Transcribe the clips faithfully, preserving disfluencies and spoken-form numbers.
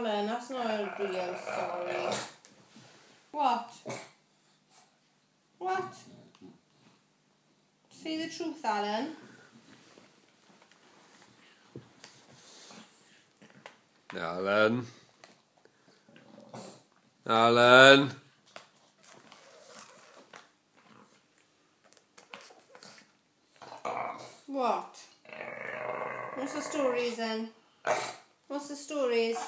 Alan, that's not a real story. What? What? Say the truth, Alan. Alan. Alan. What? What's the stories then? What's the stories?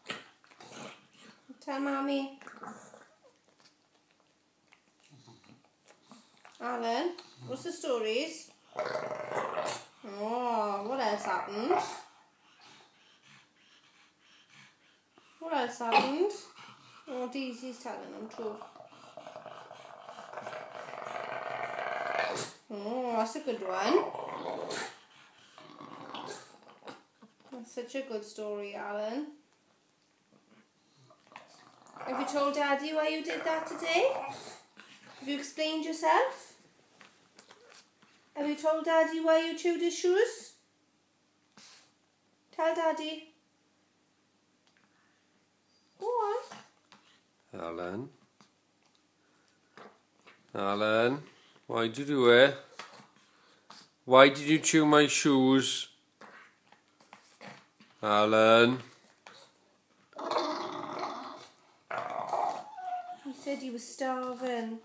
Tell Mommy. Alan, what's the stories? Oh, what else happened? What else happened? Oh, Daisy's telling them too. Oh, that's a good one. That's such a good story, Alan. Have you told Daddy why you did that today? Have you explained yourself? Have you told Daddy why you chewed his shoes? Tell Daddy. Go on. Alan. Alan, why did you do it? Why did you chew my shoes? Alan. He said he was starving.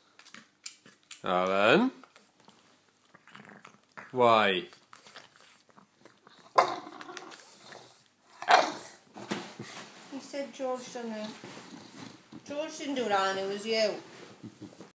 Alan. Why? He said George done it. George didn't do it, Alan, it was you.